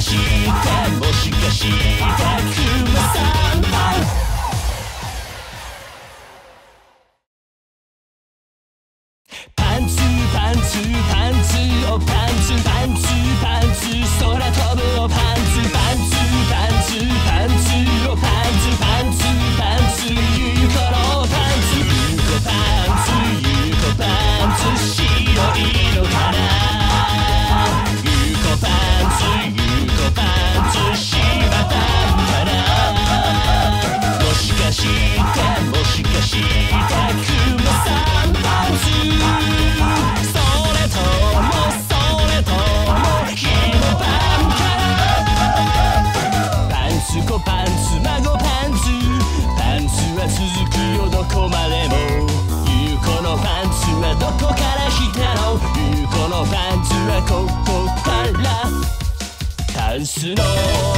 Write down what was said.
してもしかしてクマさんパンツパンツパンツおパンツパンツパンツ空飛ぶおパンツパンツパンツパンツおパンツパンツパンツゆうこのパンツゆうこパンツゆうこパンツ白いのかなゆうこパンツゆうこパンツ柴パンかなもしかしてもしかしてクマさんパンツそれともひもパンかパンツコパンツ孫パンツパンツは続くよどこまでもゆうこのパンツはどこから来たのゆうこのパンツはここからタンスの